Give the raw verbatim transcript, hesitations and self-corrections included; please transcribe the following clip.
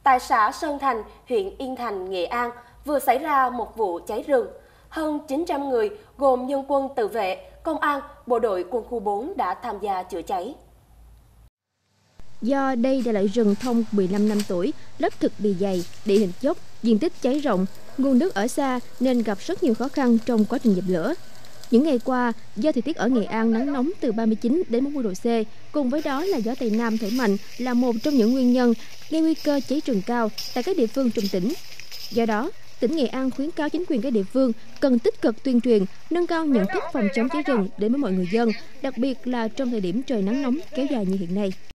Tại xã Sơn Thành, huyện Yên Thành, Nghệ An vừa xảy ra một vụ cháy rừng. Hơn chín trăm người gồm nhân quân tự vệ, công an, bộ đội quân khu bốn đã tham gia chữa cháy. Do đây là loại rừng thông mười lăm năm tuổi, lớp thực bì dày, địa hình dốc, diện tích cháy rộng, nguồn nước ở xa nên gặp rất nhiều khó khăn trong quá trình dập lửa. Những ngày qua, do thời tiết ở Nghệ An nắng nóng từ ba mươi chín đến bốn mươi độ C, cùng với đó là gió Tây Nam thổi mạnh là một trong những nguyên nhân gây nguy cơ cháy rừng cao tại các địa phương trong tỉnh. Do đó, tỉnh Nghệ An khuyến cáo chính quyền các địa phương cần tích cực tuyên truyền, nâng cao nhận thức phòng chống cháy rừng đến với mọi người dân, đặc biệt là trong thời điểm trời nắng nóng kéo dài như hiện nay.